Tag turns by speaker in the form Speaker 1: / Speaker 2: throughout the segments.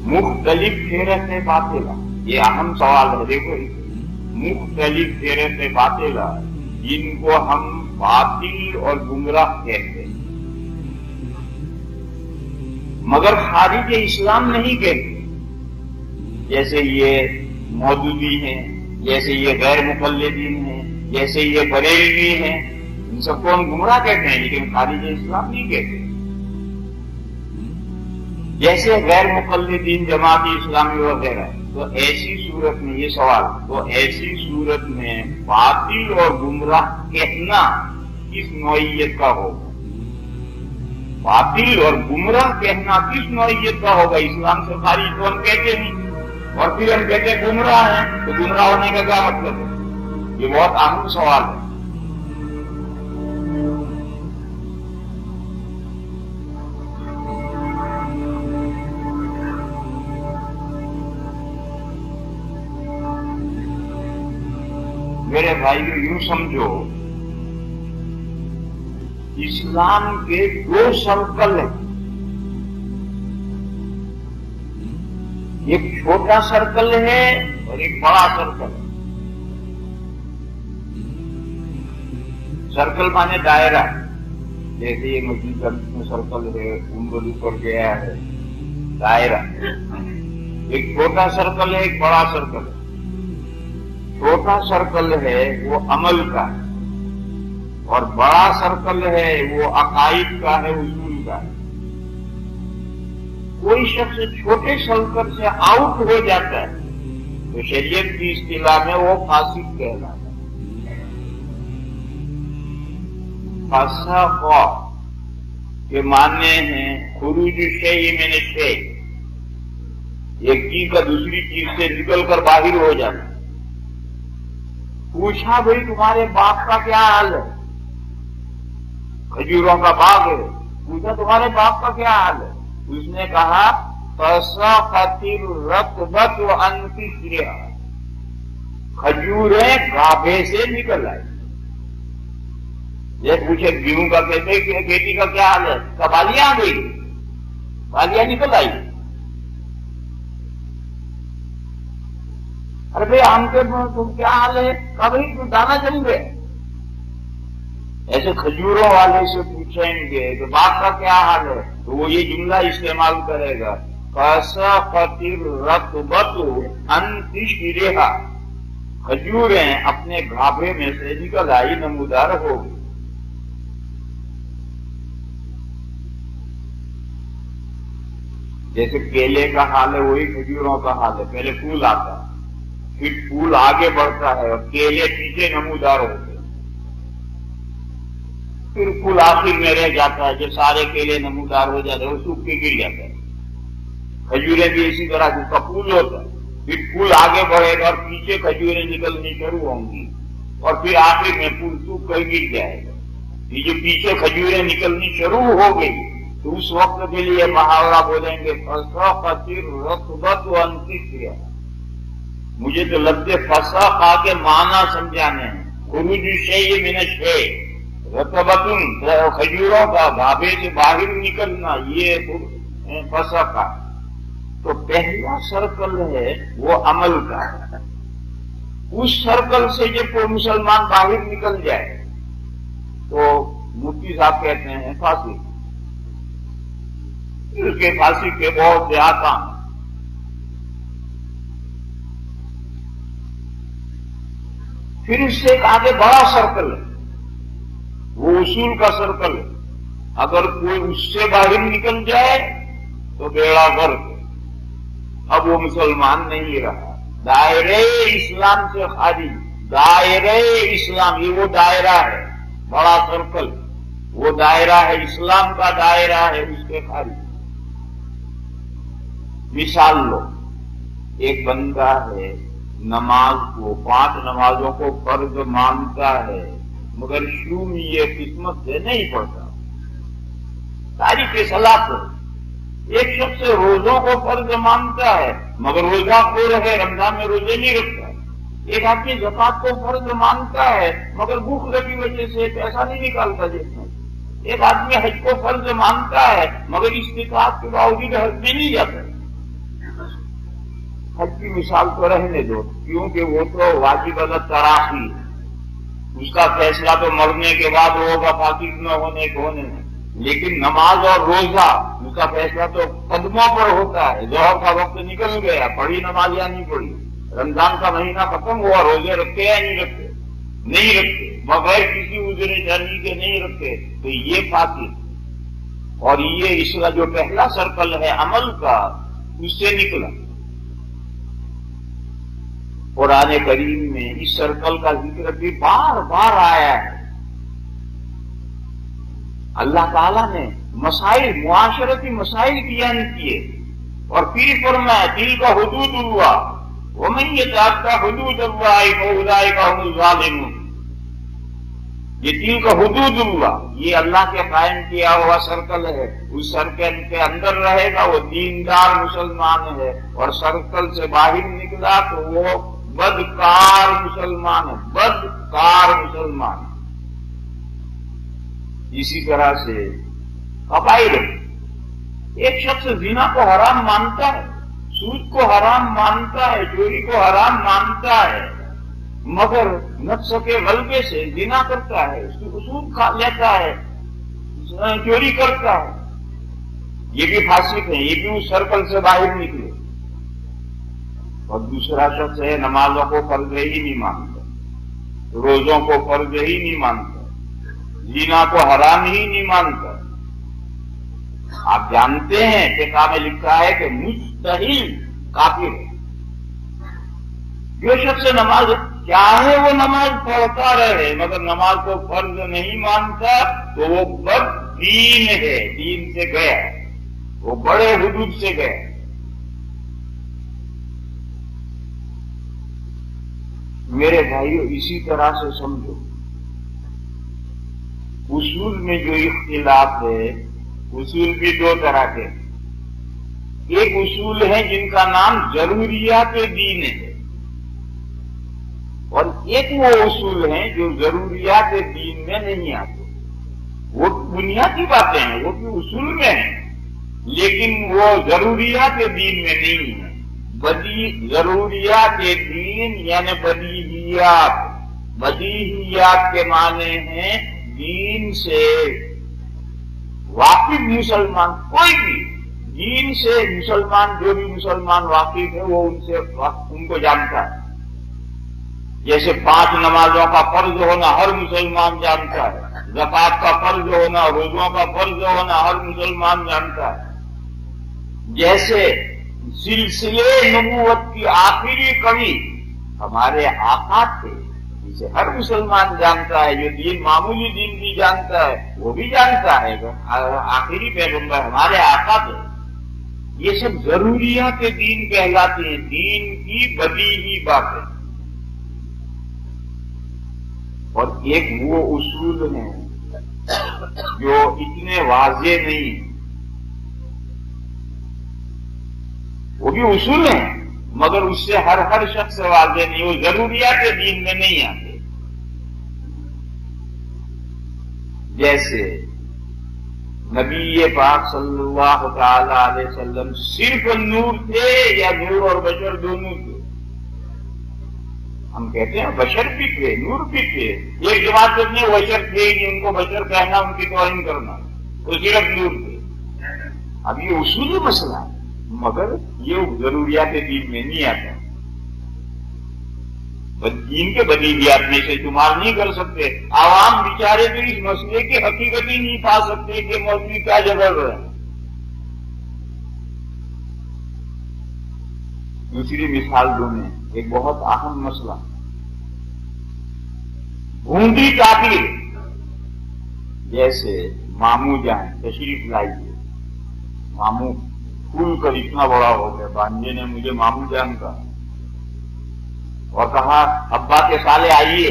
Speaker 1: مختلف فہرست باطلہ، یہ اہم سوال ہے. دیکھو مختلف فہرست باطلہ جن کو ہم باطل اور گمراہ کہتے ہیں، مگر خارج اسلام نہیں کہتے. جیسے یہ مودودی ہیں، جیسے یہ غیر مقلدین ہیں، جیسے یہ بریلوی ہیں، ان سب کو ہم گمراہ کہتے ہیں لیکن خارج اسلام نہیں کہتے. جیسے غیر مقلدین جماعت اسلامی وغیرہ. تو ایسی صورت میں یہ سوال، تو ایسی صورت میں باطل اور گمراہ کہنا کس نوعیت کا ہوگا؟ باطل اور گمراہ کہنا کس نوعیت کا ہوگا؟ اسلام سے خارج تو ہم کہتے نہیں، اور پھر ہم کہتے ہیں گمراہ ہیں، تو گمراہ ہونے کا کیا مطلب ہے؟ یہ بہت اہم سوال ہے. میرے بھائیو یوں سمجھو، اسلام کے دو سرکل ہیں. ایک چھوٹا سرکل ہے اور ایک بڑا سرکل ہے. سرکل مانے دائرہ، جیسے یہ مسجد میں سرکل ہے، عمر اوپر گیا ہے، دائرہ. ایک چھوٹا سرکل ہے، ایک بڑا سرکل ہے. چھوٹا سرکل ہے وہ عمل کا ہے، اور بڑا سرکل ہے وہ عقائد کا ہے، اصول کا ہے. کوئی شخص چھوٹے سرکل سے آؤٹ ہو جاتا ہے تو شریعت کی اصطلاح میں وہ فاسق کہلاتا ہے. فسق کے معنی ہیں خروج شیء من الشیء، ایک چیز کا دوسری چیز سے نکل کر باہر ہو جانا. پوچھا بھئی تمہارے باغ کا کیا حال ہے؟ کھجوروں کا باغ ہے. پوچھا تمہارے باغ کا کیا حال ہے؟ اس نے کہا فسقط الرطبۃ عن قشرها، کھجوریں گابھے سے نکل آئی. یہ پوچھے گیہوں کا کھیتی کا کیا حال ہے؟ بالیاں آ گئی، بالیاں نکل آئی. ارے بھائی آم کے تم کیا حال ہے؟ کہا بھائی تم دانا جم گئے. ایسے کھجوروں والے سے پوچھیں گے کہ باغ کا کیا حال ہے تو وہ یہ جملہ استعمال کرے گا فسقط الرطبۃ عن قشرها، کھجوریں اپنے گھابے میں سے نکل آئی، نمودار ہو گئی. جیسے کیلے کا حال ہے وہی کھجوروں کا حال ہے. پہلے پھول آتا ہے، پھر پھول آگے بڑھتا ہے اور کیلے پیچھے نمودار ہوتے ہیں، پھر پھول آخر میں رہ جاتا ہے. جب سارے کیلے نمودار ہو جاتے ہیں وہ سوکھ کے گر جاتا ہے. کھجوریں بھی اسی طرح جس کا پھول ہوتا ہے، پھر پھول آگے بڑھے گا اور پیچھے کھجوریں نکلنی شروع ہوں گی اور پھر آخر میں پھول سوکھ کر گر جائے گا. یہ جو پیچھے کھجوریں نکلنی شروع ہو گئی تو اس وقت کے لیے محاورہ بولیں گے فسقط الرطبۃ عن قشرها. مجھے تو لفظ فسق کے معنی سمجھانے ہیں. خروج شیء من الشیء، رطبۃ کھجوروں کا گھابے سے باہر نکلنا، یہ فسق. تو پہلا سرکل ہے وہ عمل کا ہے. اس سرکل سے جب کوئی مسلمان باہر نکل جائے تو مفتی صاحب کہتے ہیں پھانسی. اس کے پھانسی کے بہت سے آسان. پھر اس سے ایک آگے بڑا سرکل ہے، وہ اصول کا سرکل ہے. اگر کوئی اس سے باہر نکل جائے تو بیڑا غرق. اب وہ مسلمان نہیں رہا، دائرے اسلام سے خارج. دائرے اسلام یہ وہ دائرہ ہے، بڑا سرکل وہ دائرہ ہے، اسلام کا دائرہ ہے، اس کے خارج. مثال لو، ایک بندہ ہے نماز کو 5 نمازوں کو فرض مانتا ہے مگر شروع یہ قسمت سے نہیں پڑتا. تاریخ صلاح ایک شخص روزوں کو فرض مانتا ہے مگر روزہ خور ہے، رمضان میں روزے نہیں رکھتا. ایک آدمی زکات کو فرض مانتا ہے مگر بھوک لگی وجہ سے پیسہ نہیں نکالتا جیب میں. ایک آدمی حج کو فرض مانتا ہے مگر استطاعت کے باوجود حج میں نہیں جاتا. حج کی مثال تو رہنے دو، کیونکہ وہ تو واجب التراخی ہے، اس کا فیصلہ تو مرنے کے بعد ہوگا، فاقد نہ ہونے کے ہونے میں. لیکن نماز اور روزہ اس کا فیصلہ تو قدموں پر ہوتا ہے. ظہر کا وقت نکل گیا، پڑھی نماز یا نہیں پڑھی، رمضان کا مہینہ ختم ہوا، روزے رکھتے یا نہیں رکھتے؟ نہیں رکھتے، بغیر کسی عذر شرعی کے نہیں رکھتے، تو یہ فاقد. اور یہ اس کا جو پہلا سرکل ہے عمل کا، اس سے نکلا. قرآن کریم میں اس سرکل کا ذکر بھی بار بار آیا ہے. اللہ تعالیٰ نے مسائل، معاشرتی مسائل بیان کیے اور پھر فرمایا دل کا حدود ہوا، ومن یتعدی حدود اللہ فاولئک هم الظالمون. یہ دل کا حدود ہوا، یہ اللہ کے قائم کیا ہوا سرکل ہے. اس سرکل کے اندر رہے گا وہ دیندار مسلمان ہے، اور سرکل سے باہر نکلا تو وہ بدکار مسلمان ہے، بدکار مسلمان. اسی طرح سے قبائل، ایک شخص زنا کو حرام مانتا ہے، سود کو حرام مانتا ہے، چوری کو حرام مانتا ہے، مگر نفس کے غلبے سے زنا کرتا ہے، اس کی سود کھا لیتا ہے، چوری کرتا ہے، یہ بھی فاسق ہے، یہ بھی اس سرکل سے باہر نکلے. اور دوسرا شخص ہے نمازوں کو فرض ہی نہیں مانتا، روزوں کو فرض ہی نہیں مانتا، زنا کو حرام ہی نہیں مانتا. آپ جانتے ہیں فقہ میں لکھا ہے کہ مستحیل کافر ہے. جو شخص نماز چاہے وہ نماز پڑھتا رہے مگر نماز کو فرض نہیں مانتا تو وہ بد دین ہے، دین سے گیا، وہ بڑے حدود سے گیا. میرے بھائیو اسی طرح سے سمجھو، اصول میں جو اختلاف ہے، اصول بھی دو طرح کے. ایک اصول ہیں جن کا نام ضروریات دین ہے، اور ایک وہ اصول ہیں جو ضروریات دین میں نہیں آتے. وہ بنیادی باتیں ہیں، وہ بھی اصول میں ہیں، لیکن وہ ضروریات دین میں نہیں ہیں. ضروریات دین یعنی بدیہیات. بدیہیات کے معنی ہیں دین سے واقف مسلمان، کوئی بھی دین سے مسلمان، جو بھی مسلمان واقف ہے وہ ان کو جانتا ہے. جیسے 5 نمازوں کا فرض ہونا ہر مسلمان جانتا ہے، زکوٰۃ کا فرض ہونا، روزوں کا فرض ہونا ہر مسلمان جانتا ہے. جیسے سلسلے نبوت کی آخری کڑی ہمارے آقا تھے، جسے ہر مسلمان جانتا ہے. جو دین معمولی دین بھی جانتا ہے وہ بھی جانتا ہے آخری پیغمبر ہمارے آقا تھے. یہ سب ضروریات دین کہلاتے ہیں، دین کی بدیہی باتیں. اور ایک وہ اصول ہیں جو اتنے واضح نہیں، وہ بھی اصول ہیں مگر اس سے ہر شخص واضح نہیں، وہ ضروریات دین میں نہیں آتے. جیسے نبی پاک صلی اللہ تعالی علیہ وسلم صرف نور تھے یا نور اور بشر دونوں تھے؟ ہم کہتے ہیں بشر بھی تھے، نور بھی تھے. ایک جماعت میں بشر تھے ہی نہیں، ان کو بشر کہنا ان کی توہین کرنا، تو صرف نور تھے. اب یہ اصولی مسئلہ ہے مگر یہ ضروریات دین میں نہیں آتا. دین کے بدیہیات میں سے شمار نہیں کر سکتے. عوام بیچارے تو اس مسئلے کی حقیقت ہی نہیں پا سکتے کہ مولوی کیا جبر ہے. دوسری مثال دوں میں ایک بہت اہم مسئلہ، بھونڈی تعبیر. جیسے ماموں جان تشریف لائیے، ماموں پھول کر اتنا بڑا ہو گیا، بانجے نے مجھے ماموں جان کہا اور کہا ابا کے سالے آئیے،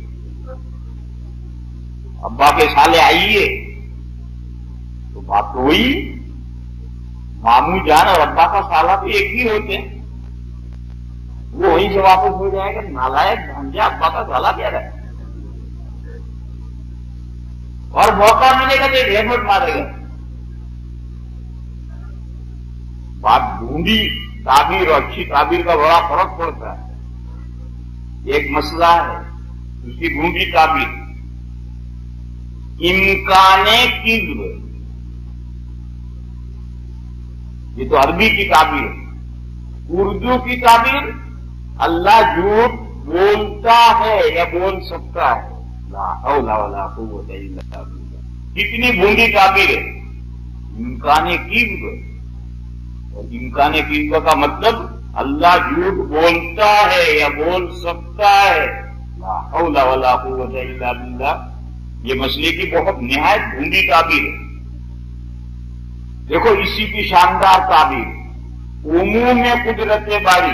Speaker 1: ابا کے سالے آئیے. تو بات تو ہوئی، ماموں جان اور ابا کا سالہ تو ایک ہی ہوتے ہیں. وہ وہیں سے واپس ہو جائے گا، نالائق بھانجا ابا کا سالہ کہہ رہا ہے، اور موقع ملے گا تو ایک ہیلمٹ مارے گا. بات ڈھونڈی تعبیر اور اچھی تعبیر کا بڑا فرق پڑتا ہے. ایک مسئلہ ہے اس کی گونگی تعبیر امکان کذب، یہ تو عربی کی تعبیر ہے. اردو کی تعبیر اللہ جھوٹ بولتا ہے یا بول سکتا ہے. لا حول ولا قوت الا باللہ. کتنی گونگی تعبیر ہے امکان کذب. اور امکان کذب کا مطلب اللہ جھوٹ بولتا ہے یا بول سکتا ہے. لا حول ولا قوت الا باللہ. یہ مسئلے کی بہت نہایت گونگی تعبیر ہے. دیکھو اسی کی شاندار تعبیر عموم قدرت باری.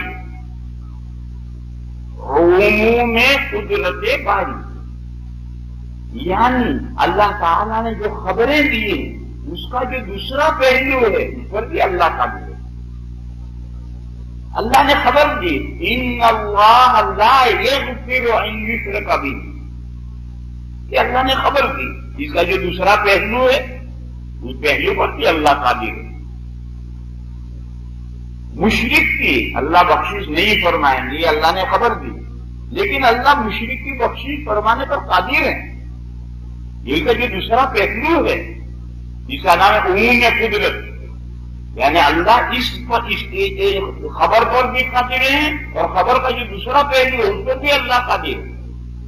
Speaker 1: عموم قدرت باری یعنی اللہ تعالیٰ نے جو خبریں دی ہیں اس کا جو دوسرا پہلو ہے اس پر بھی اللہ قادر ہے. اللہ نے خبر دی ان اللہ لا یغفر ان یشرک بہ. کہ اللہ نے خبر دی اس کا جو دوسرا پہلو ہے اس پہلو پر بھی اللہ قادر ہے. مشرک کی اللہ بخشش نہیں فرمائیں گے اللہ نے خبر دی، لیکن اللہ مشرک کی بخشش فرمانے پر قادر ہے. یہ کا جو دوسرا پہلو ہے جس کا نام ہے عموم قدرت، یعنی اللہ اس خبر پر بھی قادر ہے اور خبر کا جو دوسرا پہلو ہے اس پر بھی اللہ قادر ہے.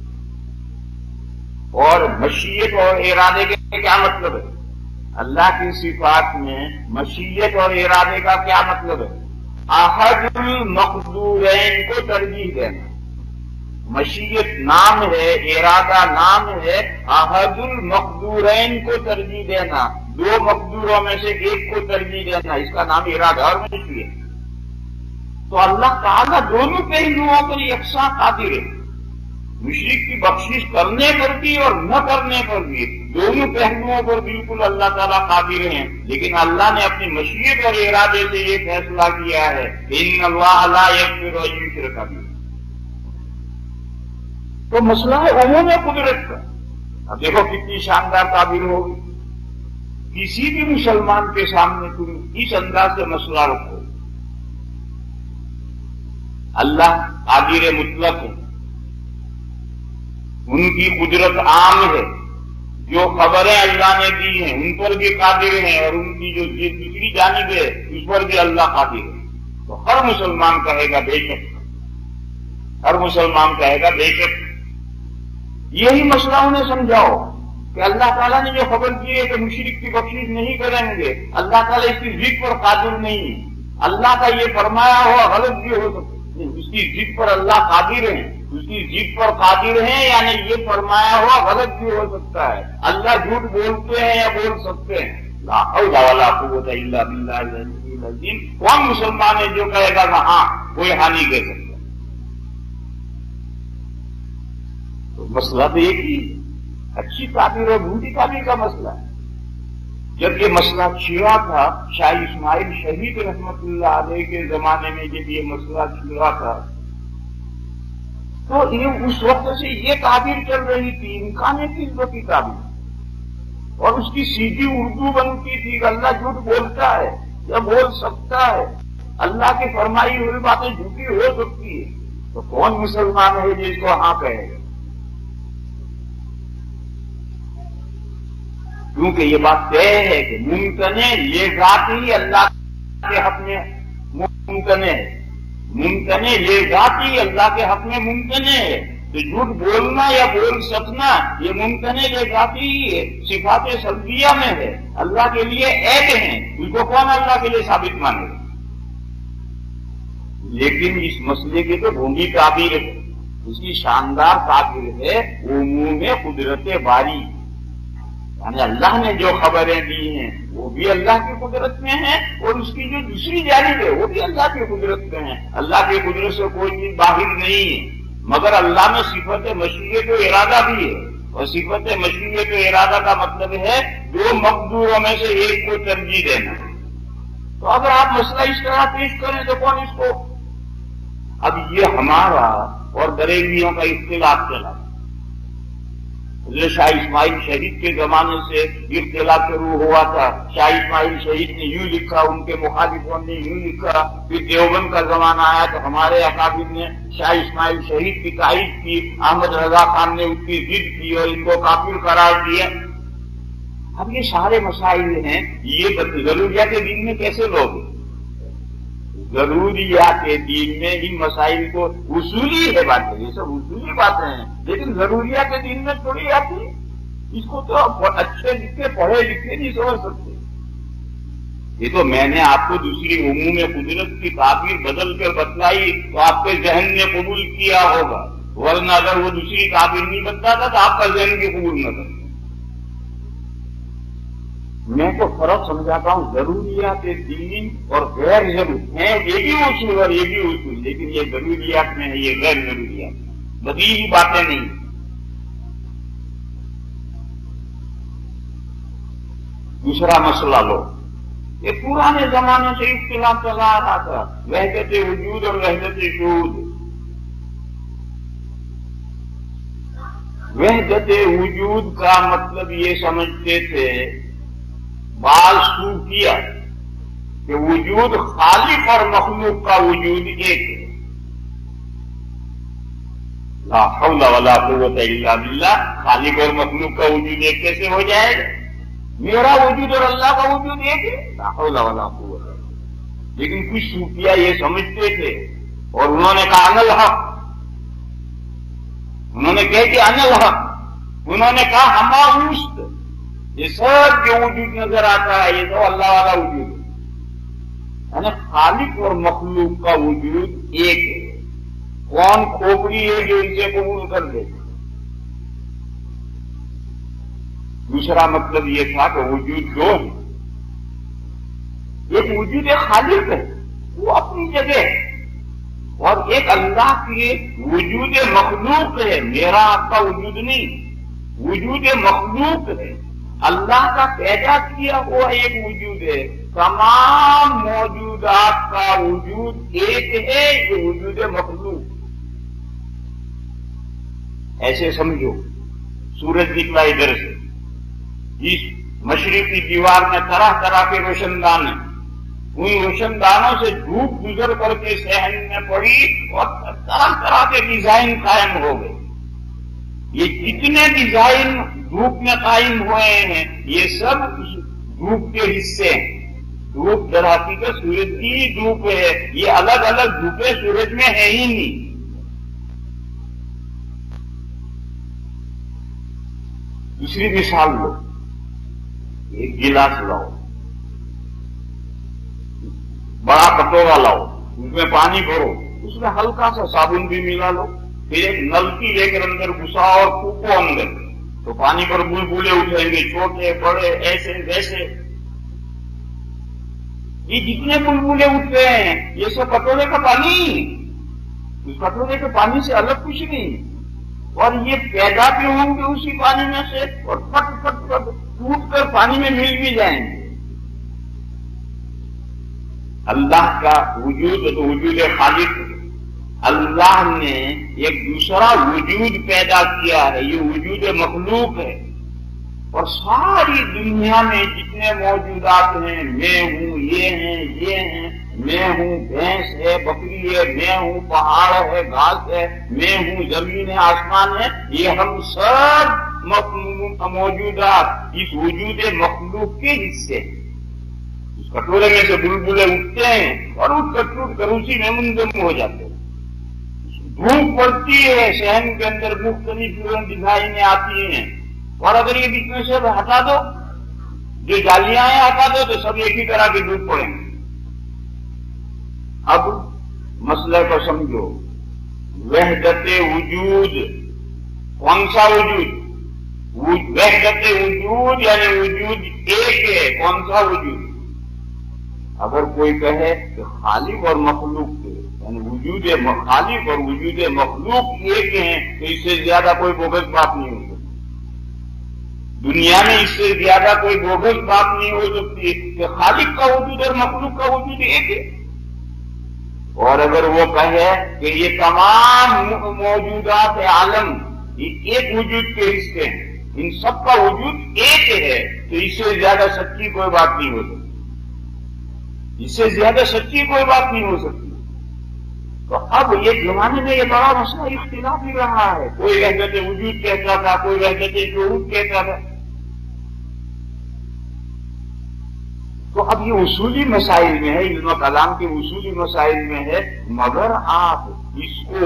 Speaker 1: اور مشیت اور ارادے کے کیا مطلب ہے؟ اللہ کی صفات میں مشیت اور ارادے کا کیا مطلب ہے؟ احد المقدورین کو ترجیح دینا. مشیت نام ہے، ارادہ نام ہے، احد المقدورین کو ترجیح دینا. دو مقدوروں میں سے ایک کو ترجیح دینا، اس کا نام ارادہ اور مشیت. تو اللہ تعالیٰ دونوں پہلوؤں پر یکساں قادر ہے. مشرک کی بخشش کرنے پر بھی اور نہ کرنے پر بھی دونوں پہلوؤں پر بالکل اللہ تعالیٰ قادر ہیں. لیکن اللہ نے اپنی مشیت اور ارادے سے یہ فیصلہ کیا ہے ان اللہ لا یغفر ان یشرک بہ. تو مسئلہ ہے عموم قدرت کا. اب دیکھو کتنی شاندار تعبیر ہوگی. کسی بھی مسلمان کے سامنے تم اس انداز سے مسئلہ رکھو اللہ قادر مطلق ہے، ان کی قدرت عام ہے، جو خبریں اللہ نے دی ہیں ان پر بھی قادر ہیں اور ان کی جو دوسری جانب ہے اس پر بھی اللہ قادر ہے. تو ہر مسلمان کہے گا بے شک، ہر مسلمان کہے گا بے شک. یہی مسئلہ انہیں سمجھاؤ کہ اللہ تعالیٰ نے جو خبر دی ہے کہ مشرک کی بخشش نہیں کریں گے، اللہ تعالیٰ اس کی ضد پر قادر نہیں ہے. اللہ کا یہ فرمایا ہوا غلط بھی ہو سکتا ہے، اس کی ضد پر اللہ قادر ہے. اس کی ضد پر قادر ہیں یعنی یہ فرمایا ہوا غلط بھی ہو سکتا ہے. اللہ جھوٹ بولتے ہیں یا بول سکتے ہیں. لا حول ولا قوت الا باللہ العلی العظیم. کون مسلمان ہے جو کہے گا کہ ہاں کوئی ہانی کہہ سکتا ہے؟ تو مسئلہ تو ایک ہی اچھی تعبیر اور بھوٹی تعبیر کا مسئلہ ہے. جب یہ مسئلہ چھڑا تھا شاہ اسماعیل شہید رحمت اللہ علیہ کے زمانے میں، جب یہ مسئلہ چھڑا تھا تو اس وقت سے یہ تعبیر چل رہی تھی امکان کذب کی تعبیر، اور اس کی سیدھی اردو بنتی تھی کہ اللہ جھوٹ بولتا ہے یا بول سکتا ہے، اللہ کی فرمائی ہوئی باتیں جھوٹی ہو سکتی ہے. تو کون مسلمان ہے جس کو ہاں کہے گا؟ کیونکہ یہ بات طے ہے کہ ممکن ہے یہ ذات ہی اللہ کے حق میں ممکن ہے، ممکن ہے یہ ذات ہی اللہ کے حق میں ممکن ہے. تو جھوٹ بولنا یا بول سکنا یہ ممکن ہے، یہ ذات ہی ہے، صفات سلبیہ میں ہے، اللہ کے لیے عیب ہیں، اس کو کون اللہ کے لیے ثابت مانے گا؟ لیکن اس مسئلے کی تو ڈھونگی تعبیر ہے، اس کی شاندار تعبیر ہے عموم قدرت باری. یعنی اللہ نے جو خبریں دی ہیں وہ بھی اللہ کی قدرت میں ہیں اور اس کی جو دوسری جانب ہے وہ بھی اللہ کی قدرت میں ہے. اللہ کی قدرت سے کوئی چیز باہر نہیں ہے، مگر اللہ میں صفت مشیت و ارادہ بھی ہے. اور صفت مشیت و ارادہ کا مطلب ہے دو مقدوروں میں سے ایک کو ترجیح دینا. تو اگر آپ مسئلہ اس طرح پیش کریں تو کون اس کو؟ اب یہ ہمارا اور بریلویوں کا اختلاف چلا. حضرت شاہ اسماعیل شہید کے زمانے سے اختلاف شروع ہوا تھا. شاہ اسماعیل شہید نے یوں لکھا, ان کے مخالفوں نے یوں لکھا. پھر دیوبند کا زمانہ آیا تو ہمارے اکابر نے شاہ اسماعیل شہید کی تائید کی, احمد رضا خان نے اس کی ضد کی اور ان کو کافر قرار دیا. اب یہ سارے مسائل ہیں, یہ ضروریات دین میں کیسے لوگ ہیں؟ ضروریات دین میں ان مسائل کو اصولی ہے باتیں, یہ سب اصولی باتیں ہیں, لیکن ضروریات دین میں تھوڑی آتی ہے. اس کو تو اچھے لکھے پڑھے لکھے نہیں سمجھ سکتے. یہ تو میں نے آپ کو دوسری عموم قدرت کی تعبیر بدل کر بتلائی تو آپ کے ذہن نے قبول کیا ہوگا, ورنہ اگر وہ دوسری تعبیر نہیں بتلاتا تو آپ کا ذہن بھی قبول نہ کرتا. میں تو فرق سمجھاتا ہوں ضروریات دین اور غیر ضروری ہیں, یہ بھی اصول اور یہ بھی اصول, لیکن یہ ضروریات میں ہے, یہ غیر ضروریات, بدیہی باتیں نہیں. دوسرا مسئلہ لو, یہ پرانے زمانے سے اختلاف چلا آ رہا تھا, وحدت وجود اور وحدت شہود. وحدت وجود کا مطلب یہ سمجھتے تھے بعض صوفیہ کہ وجود خالق اور مخلوق کا وجود ایک ہے. لا حول ولا قوت الا باللہ, خالق اور مخلوق کا وجود ایک کیسے ہو جائے گا؟ میرا وجود اور اللہ کا وجود ایک ہے, لا حول ولا قوت. لیکن کچھ صوفیہ یہ سمجھتے تھے اور انہوں نے کہا انا الحق, انہوں نے کہا کہ انا الحق, انہوں نے کہا ہما اوست, یہ سب جو وجود نظر آتا ہے یہ تو اللہ والا وجود ہے. یعنی خالق اور مخلوق کا وجود ایک ہے. کون کھوپڑی ہے جو ان سے قبول کر دے؟ دوسرا مطلب یہ تھا کہ وجود دو ہے, ایک وجود خالق ہے وہ اپنی جگہ ہے, اور ایک اللہ کی وجود مخلوق ہے, میرا آپ کا وجود نہیں, وجود مخلوق ہے. اللہ کا پیدا کیا ہوا ایک وجود ہے, تمام موجودات کا وجود ایک ہے, یہ وجود مخلوق. ایسے سمجھو, سورج نکلا ادھر سے, اس مشرقی دیوار میں طرح طرح کے روشن دان ہیں, ان روشن دانوں سے دھوپ گزر کر کے صحن میں پڑی اور طرح طرح کے ڈیزائن قائم ہو گئے. یہ جتنے ڈیزائن دھوپ میں قائم ہوئے ہیں یہ سب دھوپ کے حصے ہیں. دھوپ در حقیقت سورج کی ہی دھوپ ہے, یہ الگ الگ دھوپیں سورج میں ہے ہی نہیں. دوسری مثال لو, ایک گلاس لاؤ, بڑا کٹورا لاؤ, اس میں پانی بھرو, اس میں ہلکا سا صابن بھی ملا لو, پھر ایک نلکی لے کر اندر گھساؤ اور پھونکو اندر, تو پانی پر بلبلے اٹھیں گے, چھوٹے بڑے ایسے ویسے. یہ جتنے بلبلے اٹھ رہے ہیں یہ سب کٹورے کا پانی, اس کٹورے کے پانی سے الگ کچھ نہیں, اور یہ پیدا بھی ہوں گے اسی پانی میں سے اور پٹ پٹ پٹ ٹوٹ کر پانی میں مل بھی جائیں گے. اللہ کا وجود تو وجود خالق ہے. اللہ نے ایک دوسرا وجود پیدا کیا ہے, یہ وجود مخلوق ہے. اور ساری دنیا میں جتنے موجودات ہیں, میں ہوں, یہ ہیں, میں ہوں, بھینس ہے, بکری ہے, میں ہوں, پہاڑ ہے, گھاس ہے, میں ہوں, زمین ہے, آسمان ہے, یہ ہم سب موجودات اس وجود مخلوق کے حصے ہیں. اس کٹورے میں سے بلبلے اٹھتے ہیں اور اٹھ کر ٹوٹ کر اسی میں منظم ہو جاتے ہیں. دھوپ پڑتی ہے, صحن کے اندر مختلف ڈیزائنیں آتی ہیں, اور اگر یہ بیچ میں سے ہٹا دو, جو جالیاں ہیں ہٹا دو, تو سب ایک ہی طرح کی دھوپ پڑیں گے. اب مسئلہ کو سمجھو, وحدت وجود, کون سا وجود؟ وحدت وجود یعنی وجود ایک ہے. کون سا وجود؟ اگر کوئی کہے کہ خالق اور مخلوق کے یعنی وجود خالق اور وجود مخلوق ایک ہیں, تو اس سے زیادہ کوئی بوگس بات نہیں ہو سکتی. دنیا میں اس سے زیادہ کوئی بوگس بات نہیں ہو سکتی کہ خالق کا وجود اور مخلوق کا وجود ایک ہے. اور اگر وہ کہے کہ یہ تمام موجودات عالم ایک وجود کے حصے ہیں, ان سب کا وجود ایک ہے، تو اس سے زیادہ سچی کوئی بات نہیں ہو سکتی، اس سے زیادہ سچی کوئی بات نہیں ہو سکتی۔ تو اب یہ زمانے میں یہ بڑا مسئلہ اختلاف ہی رہا ہے، کوئی وحدت وجود کہتا تھا، کوئی وحدت شعور کہتا تھا۔ تو اب یہ اصولی مسائل میں ہے، علم و کلام کے اصولی مسائل میں ہے، مگر آپ اس کو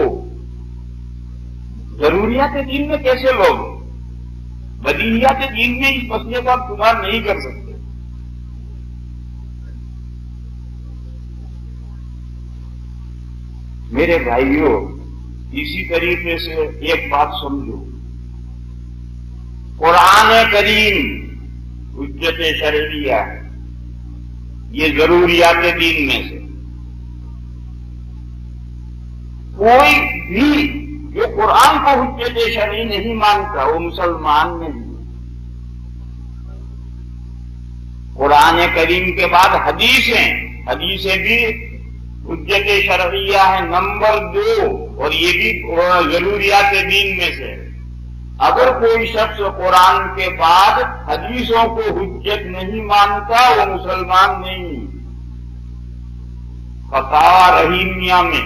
Speaker 1: ضروریات دین میں کیسے لوگ بدیہیات دین میں اس مسئلے کو آپ شمار نہیں کر سکتے۔ میرے بھائیوں، اسی طریقے سے ایک بات سمجھو، قرآن کریم حجت شرعیہ ہے، یہ ضروریات دین میں سے کوئی بھی جو قرآن کو حجت شرعی نہیں مانتا وہ مسلمان نہیں۔ قرآن کریم کے بعد حدیثیں بھی حجت شرعیہ ہے نمبر 2، اور یہ بھی ضروریات دین میں سے۔ اگر کوئی شخص قرآن کے بعد حدیثوں کو حجت نہیں مانتا وہ مسلمان نہیں۔ فتاوی رحیمیہ میں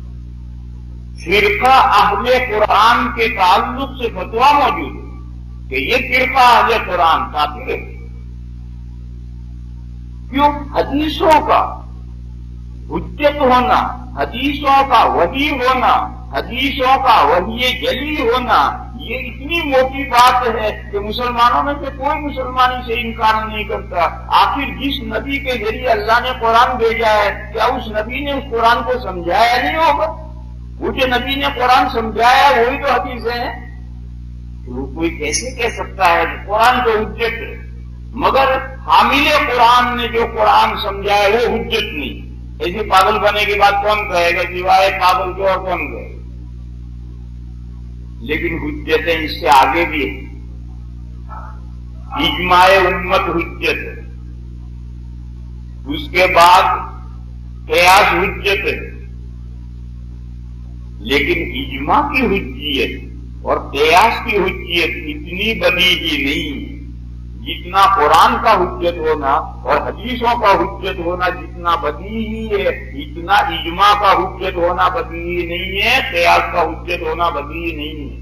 Speaker 1: فرقہ اہل قرآن کے تعلق سے فتویٰ موجود ہے کہ یہ فرقہ اہل قرآن کافر ہے۔ کیوں؟ حدیثوں کا حجت ہونا، حدیثوں کا وحی ہونا، حدیثوں کا وحی جلی ہونا، یہ اتنی موٹی بات ہے کہ مسلمانوں میں سے کوئی مسلمان اسے انکار نہیں کرتا۔ آخر جس نبی کے ذریعے اللہ نے قرآن بھیجا ہے، کیا اس نبی نے اس قرآن کو سمجھایا نہیں ہوگا؟ وہ جو نبی نے قرآن سمجھایا وہی تو حدیثیں ہیں۔ تو کوئی کیسے کہہ سکتا ہے کہ قرآن تو حجت ہے، مگر حامل قرآن نے جو قرآن سمجھایا وہ حجت نہیں؟ ایسی پاگل بنے کی بات کون کہے گا؟ سوائے پاگل کے اور کون کہے گا؟ لیکن حجتیں اس سے آگے بھی ہے۔ اجماع امت حجت ہے، اس کے بعد قیاس حجت ہے، لیکن اجماع کی حجیت اور قیاس کی حجیت اتنی بدیہی نہیں جتنا قرآن کا حجت ہونا اور حدیثوں کا حجت ہونا جتنا بدیہی ہے، اتنا اجماع کا حجت ہونا بدیہی نہیں ہے، قیاس کا حجت ہونا بدیہی نہیں ہے۔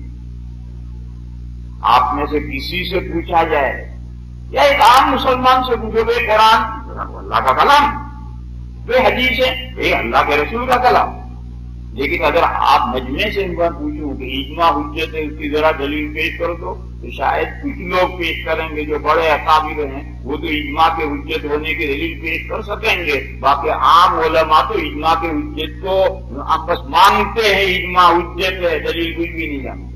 Speaker 1: آپ میں سے کسی سے پوچھا جائے یا ایک عام مسلمان سے پوچھو بھائی قرآن اللہ کا کلام، بھائی حدیث ہے بھائی اللہ کے رسول کا کلام، لیکن اگر آپ مجمع سے ان پر پوچھو کہ اجماع حجت ہے اس کی ذرا دلیل پیش کر دو، تو شاید کچھ لوگ پیش کریں گے جو بڑے اکابر ہیں، وہ تو اجماع کے حجت ہونے کی دلیل پیش کر سکیں گے۔ باقی عام علماء تو اجماع کے حجت کو بس مانتے ہیں، اجماع حجت ہے، دلیل کچھ بھی نہیں جانتے۔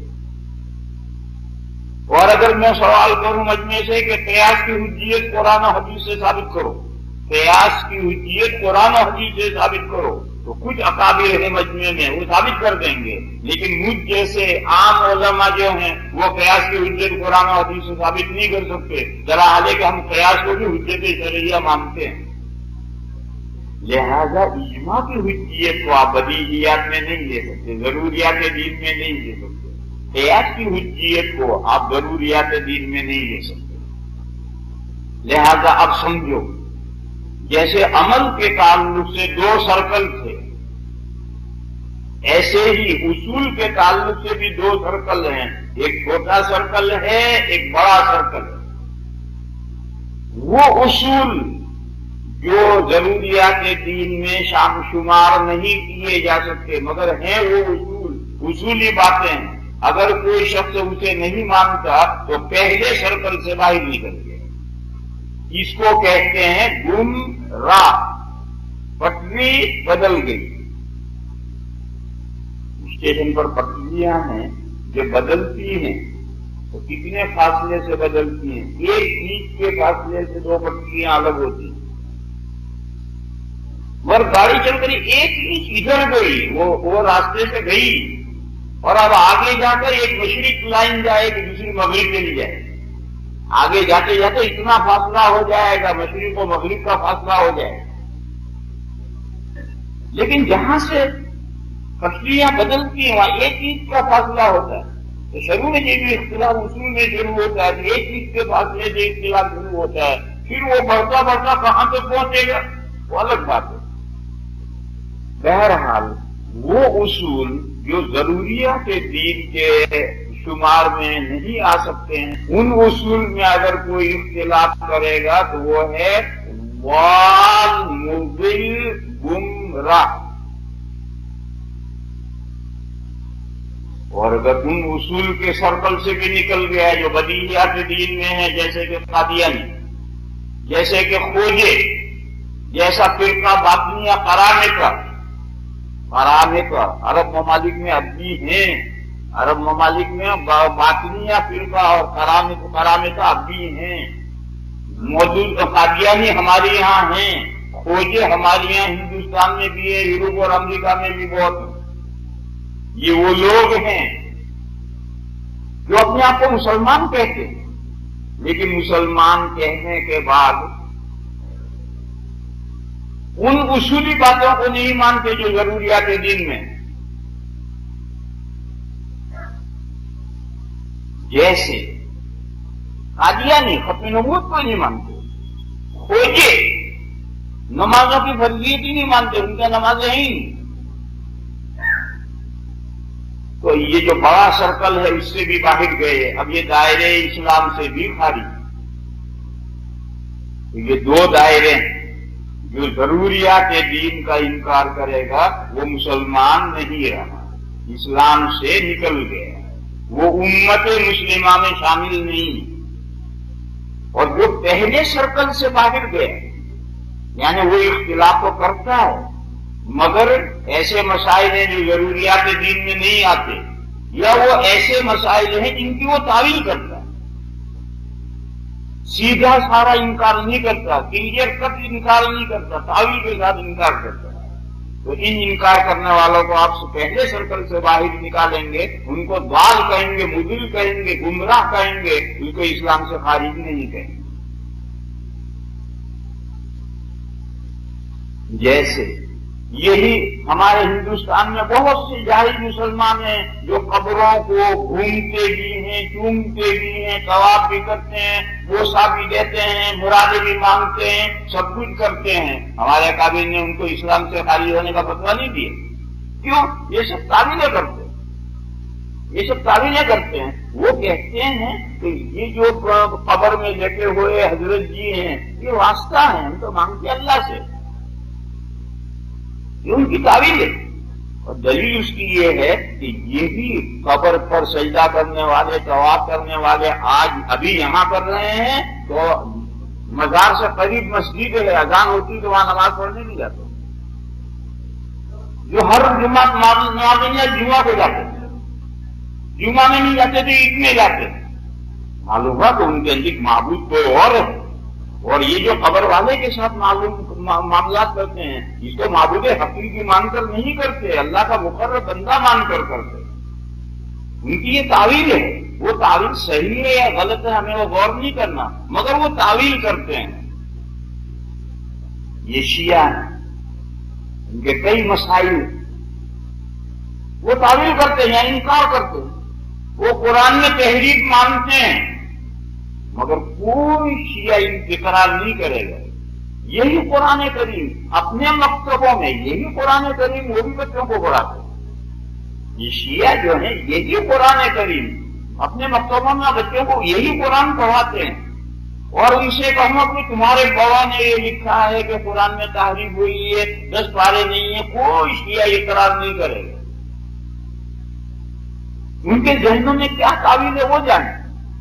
Speaker 1: اور اگر میں سوال کروں مجمع سے کہ قیاس کی حجیت قرآن و حدیث سے ثابت کرو، قیاس کی حجیت قرآن و حدیث سے ثابت کرو، تو کچھ اکابر ہیں مجمع میں وہ ثابت کر دیں گے، لیکن مجھ جیسے عام علماء جو ہیں وہ قیاس کی حجت قرآن و حدیث سے ثابت نہیں کر سکتے، ذرا حالے کہ ہم قیاس کو بھی حجت شرعیہ مانتے ہیں۔ لہذا اجماع کی حجیت کو آپ بدیہیات میں نہیں لے سکتے، ضروریات دین میں نہیں لے سکتے، قیاس کی حجیت کو آپ ضروریات دین میں نہیں لے سکتے۔ لہذا اب سمجھو، جیسے عمل کے تعلق سے 2 سرکل تھے، ایسے ہی اصول کے تعلق سے بھی 2 سرکل ہیں، ایک چھوٹا سرکل ہے ایک بڑا سرکل ہے۔ وہ اصول جو ضروریات دین میں شمار نہیں کیے جا سکتے مگر ہیں وہ اصولی باتیں، اگر کوئی شخص اسے نہیں مانتا تو پہلے سرکل سے باہر نکل گیا۔ اس کو کہتے ہیں گمراہ، پٹری بدل گئی۔ اسٹیشن پر پٹریاں ہیں جو بدلتی ہیں تو کتنے فاصلے سے بدلتی ہیں؟ 1 انچ کے فاصلے سے 2 پٹریاں الگ ہوتی ہیں، مگر گاڑی چل کر 1 انچ ادھر گئی، وہ راستے سے گئی، اور اب آگے جا کر ایک مشرق لائن جائے کہ دوسری مغرب چلی جائے، آگے جاتے جاتے اتنا فاصلہ ہو جائے گا، مشرق و مغرب کا فاصلہ ہو جائے گا۔ لیکن جہاں سے پٹریاں بدلتی ہیں وہاں 1 انچ کا فاصلہ ہوتا ہے، تو شروع میں یہ بھی اختلاف اصول میں شروع ہوتا ہے، ایک چیز کے فاصلے سے اختلاف شروع ہوتا ہے، پھر وہ بڑھتا بڑھتا کہاں تک پہنچے گا وہ الگ بات ہے۔ بہرحال وہ اصول جو ضروریات دین کے شمار میں نہیں آ سکتے ہیں، ان اصول میں اگر کوئی اختلاف کرے گا تو وہ ہے والمضل گمراہ۔ اور اگر تم اصول کے سرکل سے بھی نکل گیا جو بدیہیات دین میں ہے، جیسے کہ قادیانی، جیسے کہ خوجے، جیسا فرقہ باطنیہ قرامطہ عرب ممالک میں اب بھی ہیں، عرب ممالک میں باطنیہ فرقہ اور قرامطہ اب بھی ہیں موجود۔ قادیانی ہمارے یہاں ہیں، خوجے ہمارے یہاں ہندوستان میں بھی ہے، یورپ اور امریکہ میں بھی بہت ہیں۔ یہ وہ لوگ ہیں جو اپنے آپ کو مسلمان کہتے ہیں، لیکن مسلمان کہنے کے بعد ان اصولی باتوں کو نہیں مانتے جو ضروریات دین میں، جیسے قادیانی ختم نبوت کو نہیں مانتے، خوجے نمازوں کی فرضیت ہی نہیں مانتے، ان کا نمازیں ہی نہیں۔ تو یہ جو بڑا سرکل ہے اس سے بھی باہر گئے، اب یہ دائرے اسلام سے بھی خارج۔ یہ دو دائرے ہیں، جو ضروریات دین کا انکار کرے گا وہ مسلمان نہیں رہا، اسلام سے نکل گیا، وہ امت مسلمہ میں شامل نہیں۔ اور جو پہلے سرکل سے باہر گیا یعنی وہ اختلاف تو کرتا ہے مگر ایسے مسائل ہیں جو ضروریات دین میں نہیں آتے، یا وہ ایسے مسائل ہیں جن کی وہ تعویل کرتا ہے، سیدھا سارا انکار نہیں کرتا، کلیئر کٹ انکار نہیں کرتا، تعویل کے ساتھ انکار کرتا ہے۔ تو ان انکار کرنے والوں کو آپ سے پہلے سرکل سے باہر نکالیں گے، ان کو ضال کہیں گے، مضل کہیں گے، گمراہ کہیں گے، ان کو اسلام سے خارج نہیں کہیں گے۔ جیسے یہی ہمارے ہندوستان میں بہت سے جاہل مسلمان ہیں جو قبروں کو گھومتے بھی ہیں، چومتے بھی ہیں، طواف بھی کرتے ہیں، بوسہ بھی دیتے ہیں، مرادیں بھی مانگتے ہیں، سب کچھ کرتے ہیں۔ ہمارے کابل نے ان کو اسلام سے خارج ہونے کا فتویٰ نہیں دیا۔ کیوں؟ یہ سب تعویلیں کرتے ہیں، یہ سب تعویلیں کرتے ہیں۔ وہ کہتے ہیں کہ یہ جو قبر میں لیٹے ہوئے حضرت جی ہیں یہ واسطہ ہیں، ہم تو مانگتے اللہ سے، یہ ان کی تعویل ہے۔ اور دلیل اس کی یہ ہے کہ یہی قبر پر سجدہ کرنے والے، طواف کرنے والے آج ابھی یہاں کر رہے ہیں، تو مزار سے قریب مسجد ہے، اذان ہوتی تو وہاں نماز پڑھنے نہیں جاتے، جو ہر جمعہ جمعہ کو جاتے ہیں، جمعہ میں نہیں جاتے تو عید میں جاتے ہیں۔ معلوم ہوا تو ان کے نزدیک معبود کوئی اور ہے، اور یہ جو قبر والے کے ساتھ معاملات کرتے ہیں اس کو معبود حقیقی مان کر نہیں کرتے، اللہ کا مقرر بندہ مان کر کرتے۔ ان کی یہ تعویل ہے، وہ تعویل صحیح ہے یا غلط ہے ہمیں وہ غور نہیں کرنا، مگر وہ تعویل کرتے ہیں۔ یہ شیعہ ہیں، ان کے کئی مسائل وہ تعویل کرتے ہیں یا انکار کرتے ہیں۔ وہ قرآن میں تحریف مانتے ہیں مگر کوئی شیعہ انتقال نہیں کرے گا۔ یہی قرآن کریم اپنے مکتبوں میں، یہی قرآن کریم وہ بھی بچوں کو پڑھاتے ہیں۔ یہ شیعہ جو ہیں یہی قرآن کریم اپنے مکتبوں میں بچوں کو یہی قرآن پڑھاتے ہیں، اور ان سے کہوں کہ تمہارے بابا نے یہ لکھا ہے کہ قرآن میں تحریف ہوئی ہے، 10 پارے نہیں ہے، کوئی شیعہ اقرار نہیں کرے گا۔ ان کے ذہنوں میں کیا تعویل ہے وہ جانے۔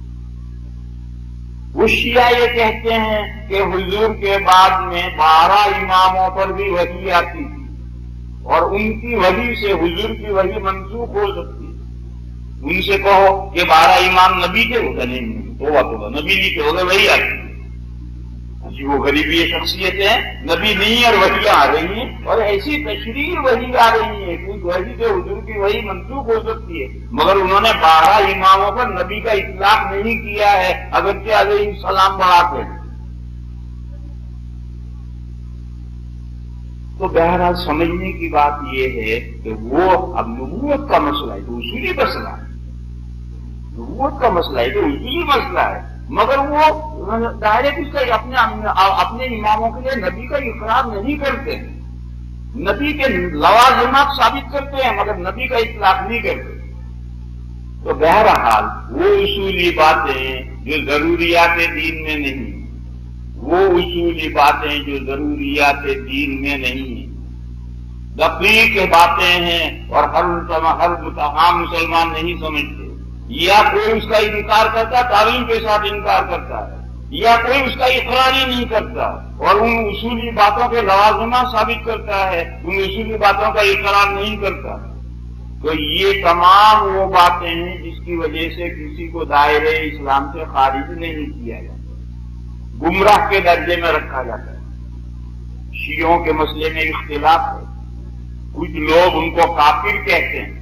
Speaker 1: وہ شیعہ یہ کہتے ہیں کہ حضور کے بعد میں 12 اماموں پر بھی وحی آتی تھی، اور ان کی وحی سے حضور کی وحی منسوخ ہو سکتی ہے۔ ان سے کہو کہ 12 امام نبی کے ہوگا نہیں، تو نبی نہیں کے ہوگا وہی آتی ہے۔ وہ غریبی شخصیتیں نبی نہیں اور وحی آ رہی ہیں، اور ایسی تشریح وحی آ رہی ہے کہ وحی سے حضور کی وحی منسوخ ہو سکتی ہے، مگر انہوں نے 12 اماموں پر نبی کا اطلاق نہیں کیا ہے، اگرچہ علیہ السلام بڑھاتے ہیں۔ تو بہرحال سمجھنے کی بات یہ ہے کہ وہ اب نبوت کا مسئلہ ہے تو اصولی مسئلہ ہے، نبوت کا مسئلہ ہے تو اصولی مسئلہ ہے، مگر وہ ڈائریکٹ اس کا اپنے اماموں کے لیے نبی کا اقرار نہیں کرتے، نبی کے لوازمات ثابت کرتے ہیں مگر نبی کا اطلاق نہیں کرتے۔ تو بہرحال وہ اصولی باتیں جو ضروریات دین میں نہیں، وہ اصولی باتیں جو ضروریات دین میں نہیں ہیں، دقیق باتیں ہیں اور ہر عام مسلمان نہیں سمجھتے، یا کوئی اس کا انکار کرتا تعلیم کے ساتھ انکار کرتا ہے، یا کوئی اس کا اقرار ہی نہیں کرتا اور ان اصولی باتوں کے لوازمات ثابت کرتا ہے، ان اصولی باتوں کا اقرار نہیں کرتا۔ تو یہ تمام وہ باتیں ہیں جس کی وجہ سے کسی کو دائرے اسلام سے خارج نہیں کیا جاتا، گمراہ کے درجے میں رکھا جاتا ہے۔ شیعوں کے مسئلے میں اختلاف ہے، کچھ لوگ ان کو کافر کہتے ہیں،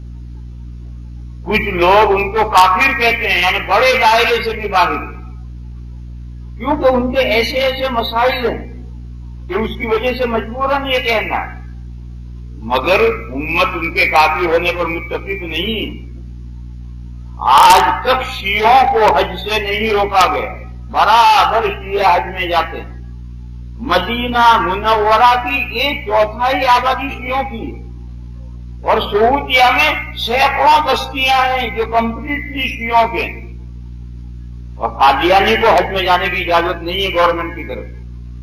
Speaker 1: کچھ لوگ ان کو کافر کہتے ہیں، یعنی بڑے دائرے سے بھی باہر، کیونکہ ان کے ایسے ایسے مسائل ہیں کہ اس کی وجہ سے مجبوراً یہ کہنا ہے، مگر امت ان کے کافر ہونے پر متفق نہیں۔ آج تک شیعوں کو حج سے نہیں روکا گیا، برابر شیعہ حج میں جاتے ہیں۔ مدینہ منورہ کی 1/4 آبادی شیعوں کی ہے، اور سعودیہ میں سینکڑوں بستیاں ہیں جو کمپلیٹلی شیعوں کے ہیں، اور قادیانی کو حج میں جانے کی اجازت نہیں ہے گورنمنٹ کی طرف سے۔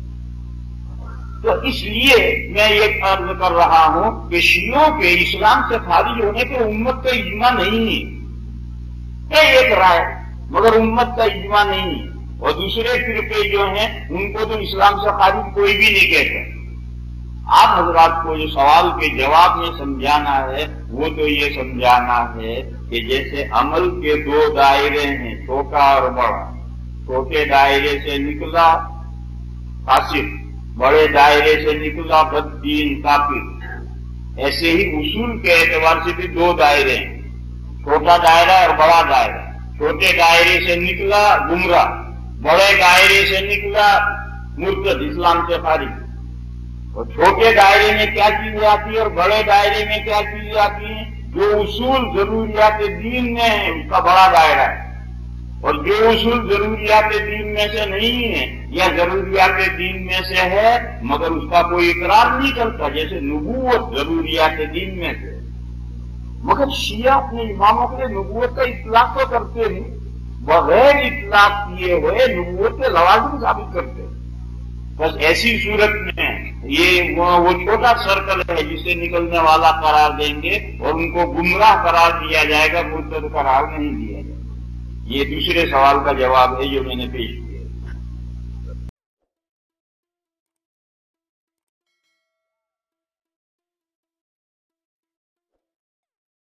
Speaker 1: تو اس لیے میں یہ عرض کر رہا ہوں کہ شیعوں کے اسلام سے خارج ہونے پہ امت کا اجماع نہیں ہے، ایک رائے مگر امت کا اجماع نہیں ہے، اور دوسرے فرقے جو ہیں ان کو تو اسلام سے خارج کوئی بھی نہیں کہتا۔ آپ حضرات کو جو سوال کے جواب میں سمجھانا ہے وہ تو یہ سمجھانا ہے کہ جیسے عمل کے 2 دائرے ہیں، چھوٹا اور بڑا، چھوٹے دائرے سے نکلا فاسق، بڑے دائرے سے نکلا بددین کافر، ایسے ہی اصول کے اعتبار سے بھی 2 دائرے ہیں، چھوٹا دائرہ اور بڑا دائرہ۔ چھوٹے دائرے سے نکلا گمراہ، بڑے دائرے سے نکلا مرتد، اسلام سے خارج۔ اور چھوٹے دائرے میں کیا چیزیں آتی ہیں اور بڑے دائرے میں کیا چیزیں آتی ہیں؟ جو اصول ضروریات دین میں ہیں اس کا بڑا دائرہ ہے، اور جو اصول ضروریات دین میں سے نہیں ہے یا ضروریات دین میں سے ہے مگر اس کا کوئی اقرار نہیں کرتا، جیسے نبوت ضروریات دین میں سے، مگر شیعہ اپنے اماموں کے لیے نبوت کا اطلاق تو کرتے ہیں، بغیر اطلاق کیے ہوئے نبوت کے لوازم ثابت کرتے ہیں۔ بس ایسی صورت میں یہ وہ چھوٹا سرکل ہے جسے نکلنے والا قرار دیں گے اور ان کو گمراہ قرار دیا جائے گا، مرتد قرار نہیں دیا جائے گا۔ یہ دوسرے سوال کا جواب ہے جو میں نے پیش کیا۔